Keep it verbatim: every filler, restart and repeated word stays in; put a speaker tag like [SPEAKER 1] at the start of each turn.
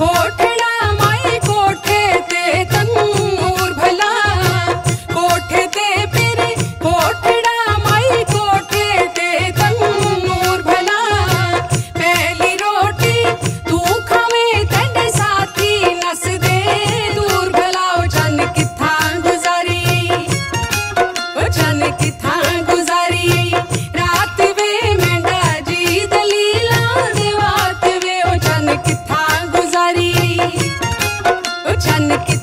[SPEAKER 1] कोठड़ा माई कोठे ते तन्नूर भला, कोठे ते फिर कोठड़ा माई कोठे ते तन्नूर भला। पहली रोटी तू खावे तेरे साथी नस दे दूर भला। ओ जन किथा गुजारी, ओ जन किथा गुजारी रात वे मेंढा जी दलीला देवात वे। ओ जन किथा गुजारी, ओ जन किथा